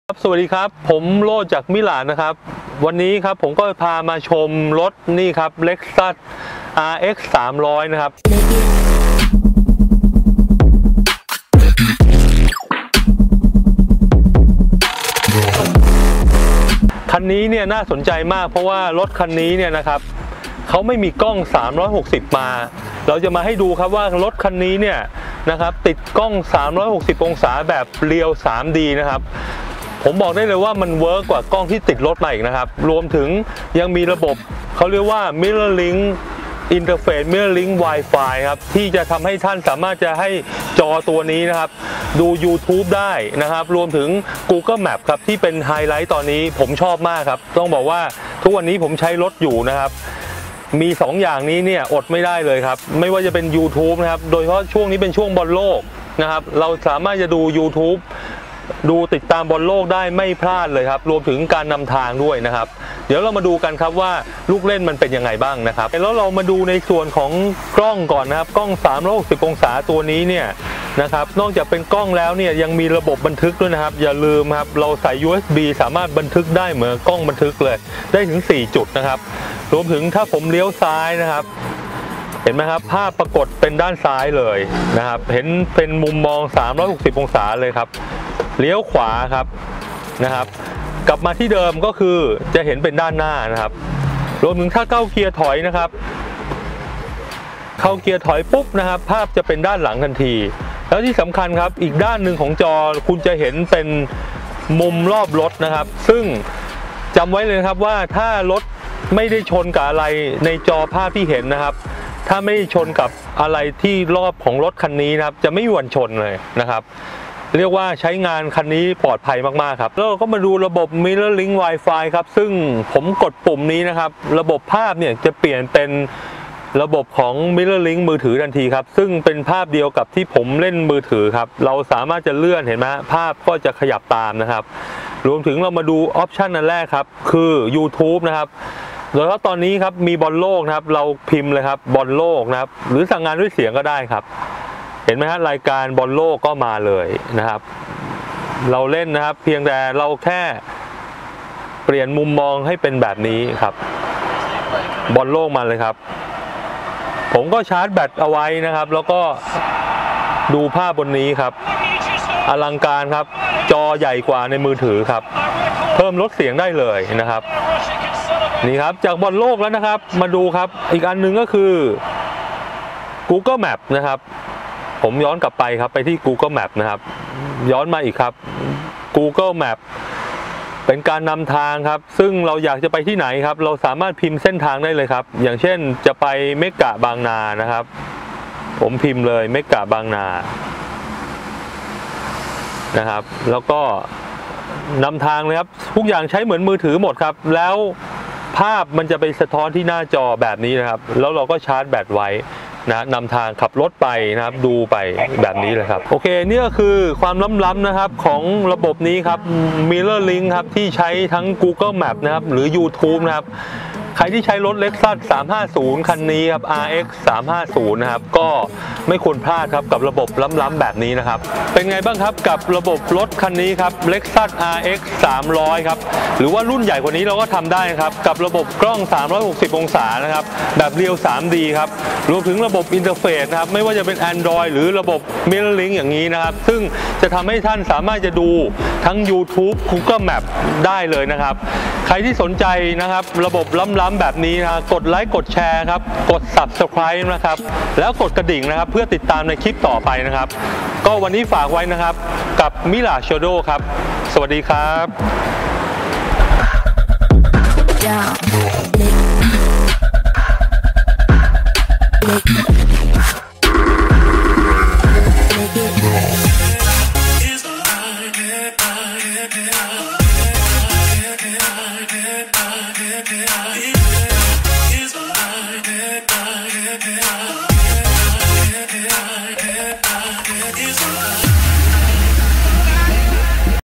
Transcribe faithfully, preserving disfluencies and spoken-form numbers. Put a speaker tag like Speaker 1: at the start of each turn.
Speaker 1: ครับสวัสดีครับผมโลจากมิลานนะครับวันนี้ครับผมก็พามาชมรถนี่ครับ Lexus อาร์ เอ็กซ์ สามร้อยนะครับคันนี้เนี่ยน่าสนใจมากเพราะว่ารถคันนี้เนี่ยนะครับเขาไม่มีกล้องสามร้อยหกสิบมาเราจะมาให้ดูครับว่ารถคันนี้เนี่ยนะครับติดกล้องสามร้อยหกสิบองศาแบบเรียล ทรีดี นะครับผมบอกได้เลยว่ามันเวิร์กกว่ากล้องที่ติดรถมาอีกนะครับรวมถึงยังมีระบบเขาเรียกว่า Mirror Link Interface Mirror Link Wi-Fi ครับที่จะทำให้ท่านสามารถจะให้จอตัวนี้นะครับดู YouTube ได้นะครับรวมถึง Google Map ครับที่เป็นไฮไลท์ตอนนี้ผมชอบมากครับต้องบอกว่าทุกวันนี้ผมใช้รถอยู่นะครับมีสองอย่างนี้เนี่ยอดไม่ได้เลยครับไม่ว่าจะเป็น YouTube นะครับโดยเฉพาะช่วงนี้เป็นช่วงบอลโลกนะครับเราสามารถจะดู YouTubeดูติดตามบอลโลกได้ไม่พลาดเลยครับรวมถึงการนำทางด้วยนะครับเดี๋ยวเรามาดูกันครับว่าลูกเล่นมันเป็นยังไงบ้างนะครับแล้วเรามาดูในส่วนของกล้องก่อนนะครับกล้องสามร้อยหกสิบองศาตัวนี้เนี่ยนะครับนอกจากเป็นกล้องแล้วเนี่ยยังมีระบบบันทึกด้วยนะครับอย่าลืมครับเราใส่ ยู เอส บี สามารถบันทึกได้เหมือนกล้องบันทึกเลยได้ถึงสี่จุดนะครับรวมถึงถ้าผมเลี้ยวซ้ายนะครับเห็นไหมครับภาพปรากฏเป็นด้านซ้ายเลยนะครับเห็นเป็นมุมมองสามร้อยหกสิบองศาเลยครับเลี้ยวขวาครับนะครับกลับมาที่เดิมก็คือจะเห็นเป็นด้านหน้านะครับรวมถึงถ้าเข้าเกียร์ถอยนะครับเข้าเกียร์ถอยปุ๊บนะครับภาพจะเป็นด้านหลังทันทีแล้วที่สำคัญครับอีกด้านหนึ่งของจอคุณจะเห็นเป็นมุมรอบรถนะครับซึ่งจำไว้เลยครับว่าถ้ารถไม่ได้ชนกับอะไรในจอภาพที่เห็นนะครับถ้าไม่ได้ชนกับอะไรที่รอบของรถคันนี้นะครับจะไม่มีวันชนเลยนะครับเรียกว่าใช้งานคันนี้ปลอดภัยมากๆครับแล้วเราก็มาดูระบบ Mirror Link Wi-Fi ครับซึ่งผมกดปุ่มนี้นะครับระบบภาพเนี่ยจะเปลี่ยนเป็นระบบของ Mirror Link มือถือทันทีครับซึ่งเป็นภาพเดียวกับที่ผมเล่นมือถือครับเราสามารถจะเลื่อนเห็นไหมภาพก็จะขยับตามนะครับรวมถึงเรามาดูออปชันอันแรกครับคือ YouTube นะครับโดยเฉพาะตอนนี้ครับมีบอลโลกนะครับเราพิมพ์เลยครับบอลโลกนะครับหรือสั่งงานด้วยเสียงก็ได้ครับเห็นไหมฮะรายการบอลโลกก็มาเลยนะครับเราเล่นนะครับเพียงแต่เราแค่เปลี่ยนมุมมองให้เป็นแบบนี้ครับบอลโลกมาเลยครับผมก็ชาร์จแบตเอาไว้นะครับแล้วก็ดูภาพบนนี้ครับอลังการครับจอใหญ่กว่าในมือถือครับเพิ่มลดเสียงได้เลยนะครับนี่ครับจากบอลโลกแล้วนะครับมาดูครับอีกอันหนึ่งก็คือ Google Map นะครับผมย้อนกลับไปครับไปที่ Google Map นะครับย้อนมาอีกครับ Google Map เป็นการนำทางครับซึ่งเราอยากจะไปที่ไหนครับเราสามารถพิมพ์เส้นทางได้เลยครับอย่างเช่นจะไปเมกะบางนานะครับผมพิมพ์เลยเมกะบางนานะครับแล้วก็นำทางเลยครับทุกอย่างใช้เหมือนมือถือหมดครับแล้วภาพมันจะไปสะท้อนที่หน้าจอแบบนี้นะครับแล้วเราก็ชาร์จแบตไว้นะนำทางขับรถไปนะครับดูไปแบบนี้เลยครับโอเคนี่ก็คือความล้ำๆนะครับของระบบนี้ครับ Mirror Link ครับที่ใช้ทั้ง Google Map นะครับหรือ YouTube นะครับใครที่ใช้รถ Lexus สามห้าศูนย์คันนี้ครับ อาร์ เอ็กซ์ สามห้าศูนย์นะครับก็ไม่ควรพลาดครับกับระบบล้ำๆแบบนี้นะครับเป็นไงบ้างครับกับระบบรถคันนี้ครับ Lexus อาร์ เอ็กซ์ สามร้อยครับหรือว่ารุ่นใหญ่กว่านี้เราก็ทำได้ครับกับระบบกล้องสามร้อยหกสิบองศานะครับแบบเรียล ทรีดี ครับรวมถึงระบบอินเทอร์เฟซนะครับไม่ว่าจะเป็น Android หรือระบบ Mirror Link อย่างนี้นะครับซึ่งจะทำให้ท่านสามารถจะดูทั้ง YouTube Google Map ได้เลยนะครับใครที่สนใจนะครับระบบล้ำๆแบบนี้นะกดไลค์กดแชร์ครับกด Subscribe นะครับแล้วกดกระดิ่งนะครับเพื่อติดตามในคลิปต่อไปนะครับก็วันนี้ฝากไว้นะครับกับมิลาโชโดครับสวัสดีครับ
Speaker 2: Yeah.